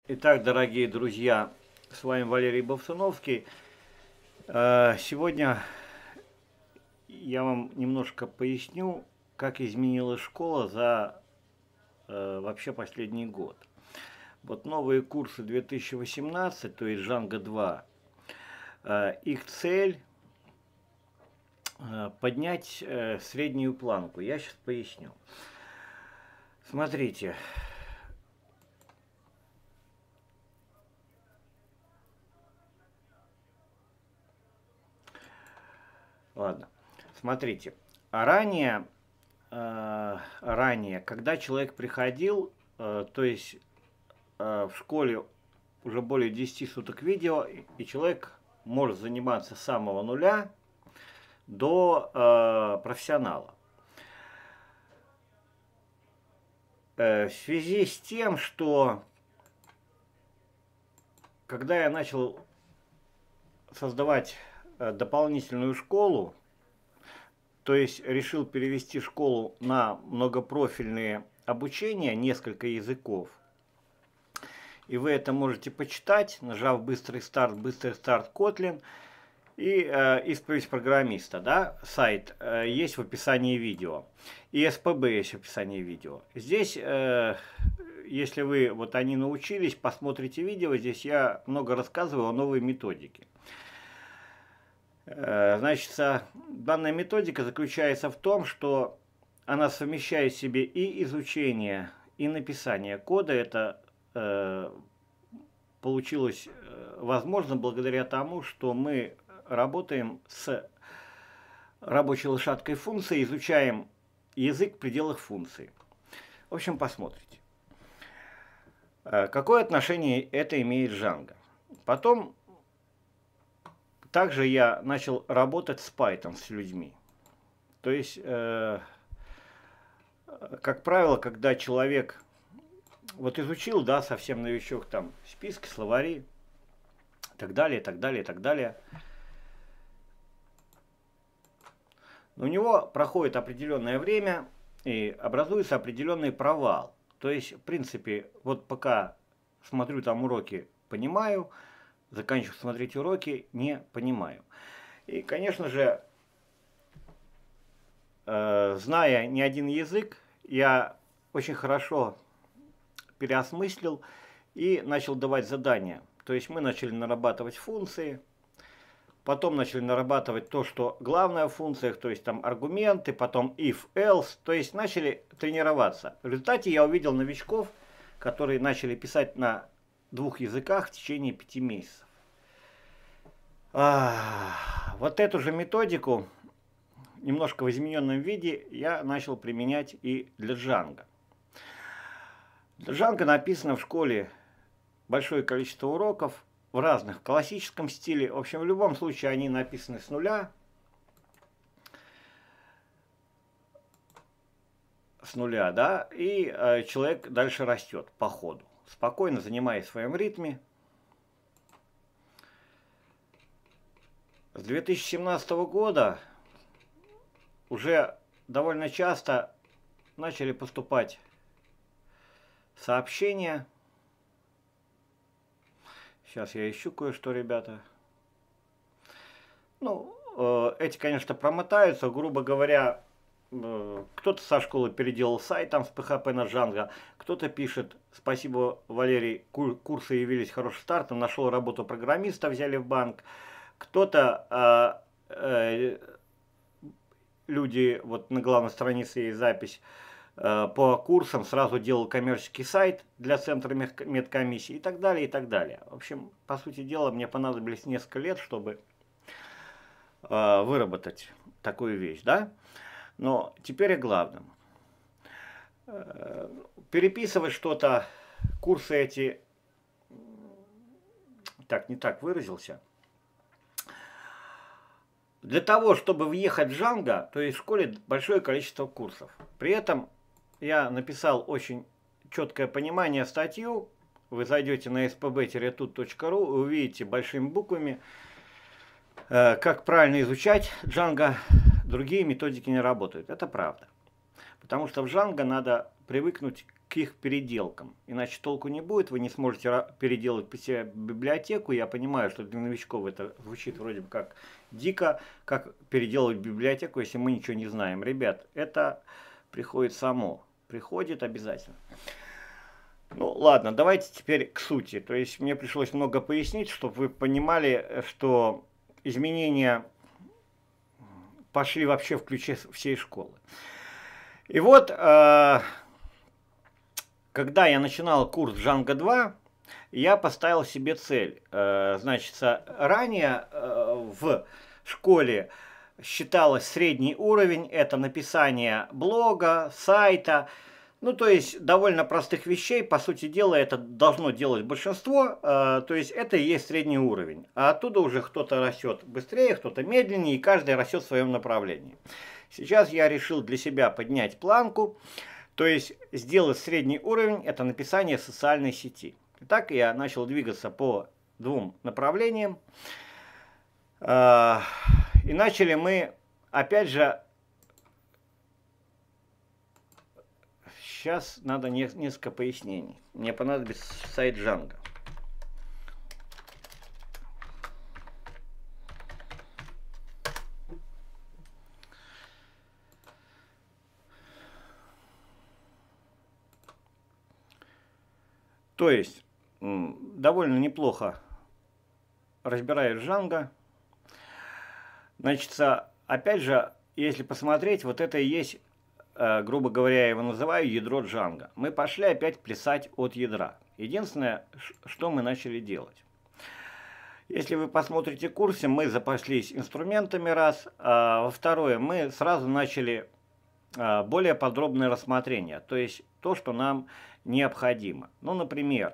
Итак, дорогие друзья, с вами Валерий Бовсуновский. Сегодня я вам немножко поясню, как изменилась школа за вообще последний год. Вот новые курсы 2018, то есть Django 2, их цель поднять среднюю планку. Я сейчас поясню. Смотрите. Ладно, смотрите. Ранее, когда человек приходил, то есть в школе уже более 10 суток видео, и человек может заниматься с самого нуля до профессионала. В связи с тем, что когда я начал создавать дополнительную школу, то есть решил перевести школу на многопрофильные обучения, несколько языков, и вы это можете почитать, нажав быстрый старт Kotlin, и исповедь программиста, да, сайт есть в описании видео, и СПБ есть в описании видео. Здесь, если вы вот они научились, посмотрите видео, здесь я много рассказываю о новой методике. Значит, данная методика заключается в том, что она совмещает в себе и изучение, и написание кода. Это получилось возможно благодаря тому, что мы работаем с рабочей лошадкой функции, изучаем язык в пределах функции. В общем, посмотрите. Какое отношение это имеет Django? Потом также я начал работать с Python, с людьми. То есть, как правило, когда человек вот изучил, да, совсем новичок, там, списки, словари, и так далее, и так далее, и так далее, у него проходит определенное время и образуется определенный провал. То есть, в принципе, вот пока смотрю там уроки, понимаю, заканчиваю смотреть уроки, не понимаю. И, конечно же, зная не один язык, я очень хорошо переосмыслил и начал давать задания. То есть мы начали нарабатывать функции, потом начали нарабатывать то, что главная в функциях, то есть там аргументы, потом if, else, то есть начали тренироваться. В результате я увидел новичков, которые начали писать на 2 языках в течение 5 месяцев. Вот эту же методику, немножко в измененном виде, я начал применять и для Django. Для Django написано в школе большое количество уроков в разных, в классическом стиле. В общем, в любом случае они написаны с нуля. Да, и человек дальше растет по ходу, спокойно занимаясь в своем ритме. С 2017 года уже довольно часто начали поступать сообщения. Сейчас я ищу кое-что, ребята. Ну, эти, конечно, промотаются, грубо говоря. Кто-то со школы переделал сайт там с PHP на Django, кто-то пишет: спасибо, Валерий, курсы явились хорошим стартом, нашел работу программиста, взяли в банк. Кто-то, люди, вот на главной странице есть запись, по курсам сразу делал коммерческий сайт для центра медкомиссии и так далее, и так далее. В общем, по сути дела, мне понадобилось несколько лет, чтобы выработать такую вещь, да? Но теперь о главном. Переписывать что-то, курсы эти, так, не так выразился. Для того, чтобы въехать в Django, то есть в школе большое количество курсов. При этом я написал очень четкое понимание статью. Вы зайдете на spb-tut.ru и увидите большими буквами, как правильно изучать Django. Другие методики не работают. Это правда. Потому что в Django надо привыкнуть к их переделкам. Иначе толку не будет, вы не сможете переделать по себе библиотеку. Я понимаю, что для новичков это звучит вроде бы как дико, как переделать библиотеку, если мы ничего не знаем. Ребят, это приходит само, приходит обязательно. Ну ладно, давайте теперь к сути. То есть мне пришлось много пояснить, чтобы вы понимали, что изменения пошли вообще в ключе всей школы. И вот, когда я начинал курс Django 2, я поставил себе цель. Значит, ранее в школе считалось средний уровень, это написание блога, сайта, ну, то есть, довольно простых вещей, по сути дела, это должно делать большинство, то есть, это и есть средний уровень. А оттуда уже кто-то растет быстрее, кто-то медленнее, и каждый растет в своем направлении. Сейчас я решил для себя поднять планку, то есть, сделать средний уровень, это написание социальной сети. Итак, я начал двигаться по двум направлениям, и начали мы, опять же, сейчас надо несколько пояснений. Мне понадобится сайт Django. То есть, довольно неплохо разбираю Django. Значит, опять же, если посмотреть, вот это и есть, грубо говоря, я его называю ядро Django. Мы пошли опять плясать от ядра. Единственное, что мы начали делать. Если вы посмотрите курсы, мы запаслись инструментами раз, а во второе, мы сразу начали более подробное рассмотрение, то есть то, что нам необходимо. Ну, например,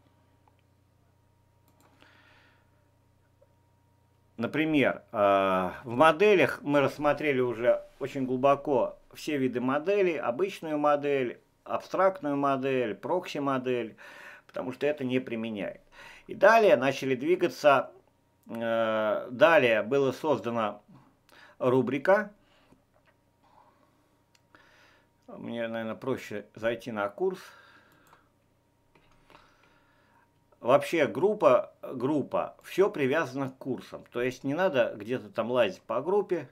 в моделях мы рассмотрели уже очень глубоко все виды моделей, обычную модель, абстрактную модель, прокси-модель, потому что это не применяет. И далее начали двигаться, далее была создана рубрика. Мне, наверное, проще зайти на курс. Вообще группа, все привязано к курсам. То есть не надо где-то там лазить по группе.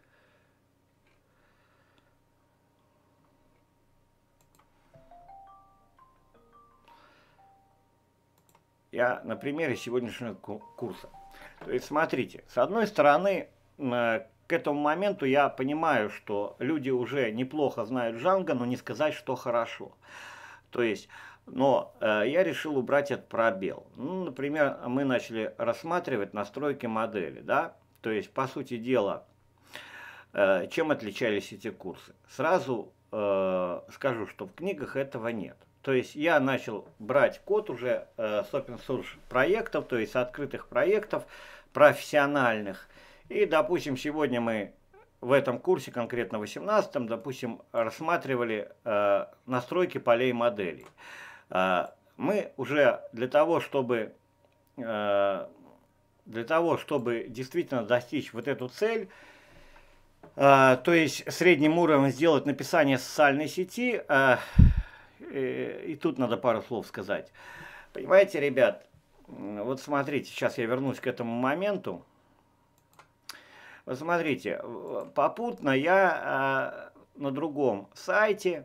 Я на примере сегодняшнего курса. То есть смотрите, с одной стороны, к этому моменту я понимаю, что люди уже неплохо знают Django, но не сказать, что хорошо. То есть, но я решил убрать этот пробел. Ну, например, мы начали рассматривать настройки модели, да? То есть, по сути дела, чем отличались эти курсы? Сразу скажу, что в книгах этого нет. То есть я начал брать код уже с open source проектов, то есть с открытых проектов, профессиональных. И, допустим, сегодня мы в этом курсе, конкретно в 18-м, допустим, рассматривали настройки полей моделей. Мы уже для того, чтобы действительно достичь вот эту цель, то есть средним уровнем сделать написание социальной сети, и тут надо пару слов сказать. Понимаете, ребят, вот смотрите, сейчас я вернусь к этому моменту. Вот смотрите, попутно я на другом сайте,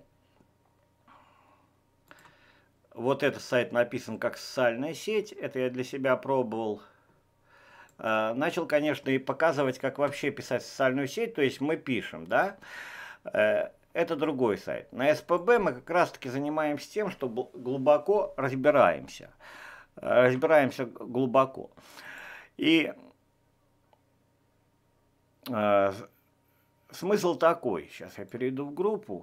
вот этот сайт написан как социальная сеть, это я для себя пробовал. Начал, конечно, и показывать, как вообще писать социальную сеть, то есть мы пишем, да. Это другой сайт. На СПБ мы как раз-таки занимаемся тем, что глубоко разбираемся. Разбираемся глубоко. И смысл такой. Сейчас я перейду в группу.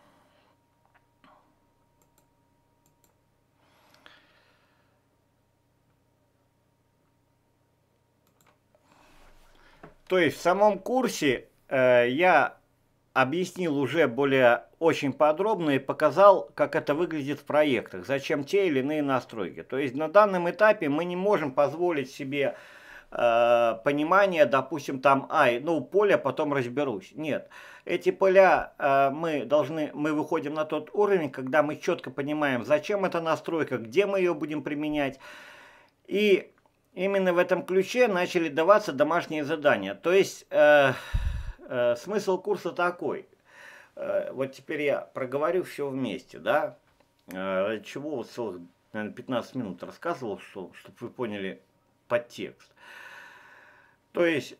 То есть в самом курсе я объяснил уже очень подробно и показал, как это выглядит в проектах, зачем те или иные настройки. То есть на данном этапе мы не можем позволить себе понимание, допустим, там, ну, поле, потом разберусь. Нет. Эти поля мы выходим на тот уровень, когда мы четко понимаем, зачем эта настройка, где мы ее будем применять. И именно в этом ключе начали даваться домашние задания. То есть смысл курса такой. Вот теперь я проговорю все вместе, да. Чего вот целых, наверное, 15 минут рассказывал, чтобы вы поняли подтекст. То есть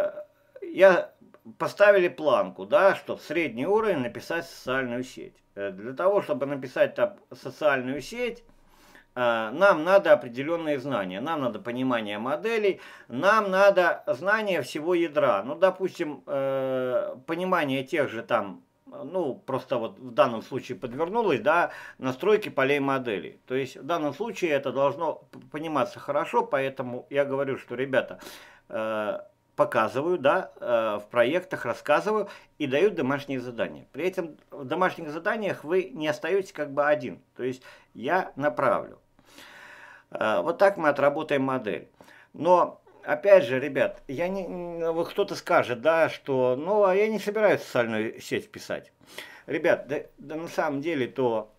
поставили планку, да, что в средний уровень написать социальную сеть. Для того, чтобы написать там социальную сеть, нам надо определенные знания, нам надо понимание моделей, нам надо знание всего ядра. Ну, допустим, понимание тех же там, ну, просто вот в данном случае подвернулось, да, настройки полей моделей. То есть в данном случае это должно пониматься хорошо, поэтому я говорю, что, ребята, показываю, да, в проектах рассказываю и дают домашние задания. При этом в домашних заданиях вы не остаетесь как бы один, то есть я направлю. Вот так мы отработаем модель. Но, опять же, ребят, вот кто-то скажет, да, что, ну, а я не собираюсь социальную сеть писать. Ребят, да на самом деле, то,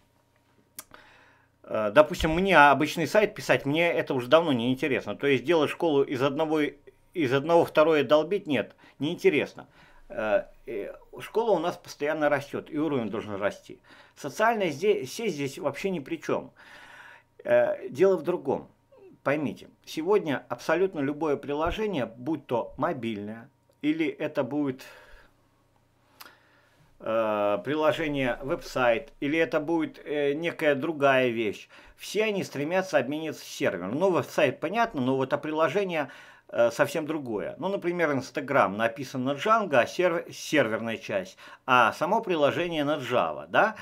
допустим, мне обычный сайт писать, мне это уже давно не интересно. То есть делать школу из одного второе долбить, нет, неинтересно. Школа у нас постоянно растет, и уровень должен расти. Социальная сеть здесь вообще ни при чем. Дело в другом. Поймите, сегодня абсолютно любое приложение, будь то мобильное, или это будет приложение веб-сайт, или это будет некая другая вещь, все они стремятся обмениться сервером. Ну, веб-сайт понятно, но вот приложение совсем другое. Ну, например, Instagram написан на Django, серверная часть, а само приложение на Java, да?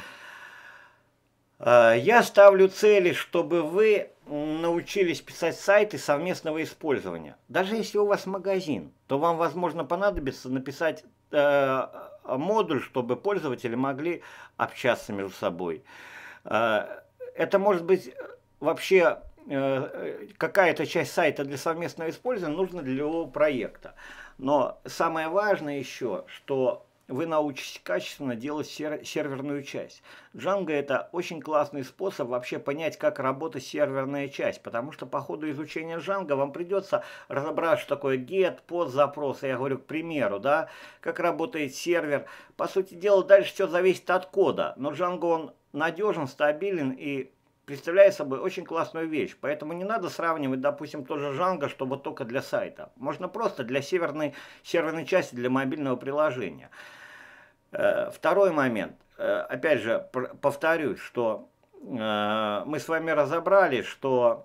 Я ставлю цели, чтобы вы научились писать сайты совместного использования. Даже если у вас магазин, то вам, возможно, понадобится написать модуль, чтобы пользователи могли общаться между собой. Это может быть вообще какая-то часть сайта для совместного использования нужна для любого проекта. Но самое важное еще, что вы научитесь качественно делать серверную часть. Django это очень классный способ вообще понять, как работает серверная часть, потому что по ходу изучения Django вам придется разобрать, что такое get, post запросы, я говорю, к примеру, да, как работает сервер. По сути дела, дальше все зависит от кода, но Django он надежен, стабилен и представляет собой очень классную вещь. Поэтому не надо сравнивать, допустим, тоже Django, чтобы только для сайта. Можно просто для серверной части, для мобильного приложения. Второй момент. Опять же, повторюсь, что мы с вами разобрали, что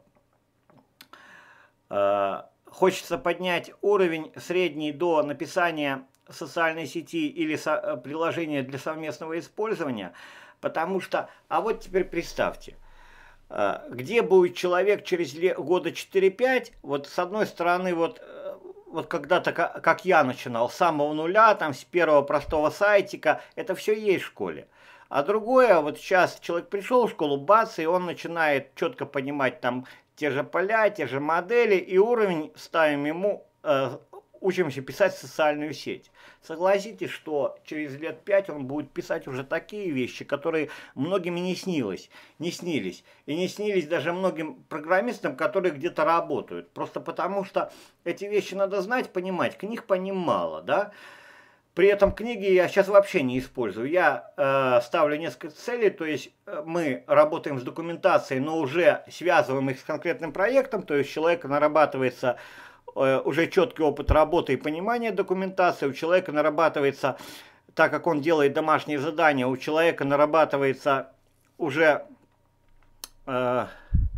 хочется поднять уровень средний до написания социальной сети или приложения для совместного использования, потому что, а вот теперь представьте, где будет человек через года 4-5, вот с одной стороны, вот когда-то, как я начинал, с самого нуля, там, с первого простого сайтика, это все есть в школе. А другое, вот сейчас человек пришел в школу, бац, и он начинает четко понимать там те же поля, те же модели, и уровень ставим ему, учимся писать социальную сеть. Согласитесь, что через лет 5 он будет писать уже такие вещи, которые многим и не снились. И не снились даже многим программистам, которые где-то работают. Просто потому, что эти вещи надо знать, понимать. Книг по ним мало, да? При этом книги я сейчас вообще не использую. Я ставлю несколько целей, то есть мы работаем с документацией, но уже связываем их с конкретным проектом, то есть у человека нарабатывается уже четкий опыт работы и понимания документации, у человека нарабатывается, так как он делает домашние задания, у человека нарабатывается уже, как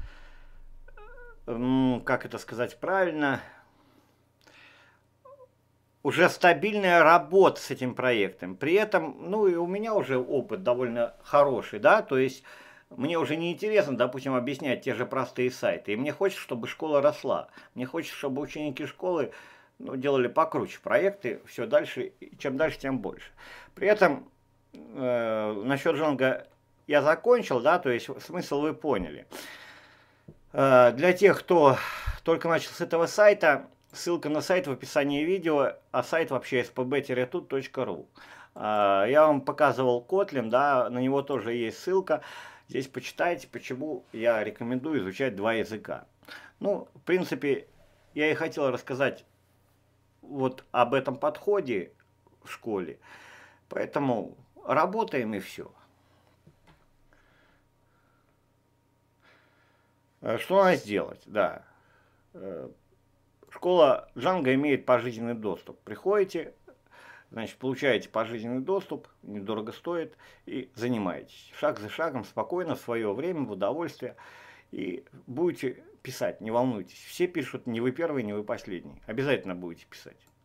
это сказать правильно, уже стабильная работа с этим проектом. При этом, ну и у меня уже опыт довольно хороший, да, то есть мне уже не интересно, допустим, объяснять те же простые сайты. И мне хочется, чтобы школа росла. Мне хочется, чтобы ученики школы делали покруче проекты, все дальше, чем дальше, тем больше. При этом насчет Django я закончил, да, то есть смысл вы поняли. Для тех, кто только начал с этого сайта. Ссылка на сайт в описании видео, а сайт вообще spb-tut.ru. Я вам показывал Kotlin, да, на него тоже есть ссылка. Здесь почитайте, почему я рекомендую изучать два языка. Ну, в принципе, я и хотел рассказать вот об этом подходе в школе. Поэтому работаем и все. Что надо сделать? Да. Школа Django имеет пожизненный доступ. Приходите, значит, получаете пожизненный доступ, недорого стоит, и занимаетесь. Шаг за шагом, спокойно, в свое время, в удовольствие. И будете писать, не волнуйтесь. Все пишут, не вы первый, не вы последний. Обязательно будете писать.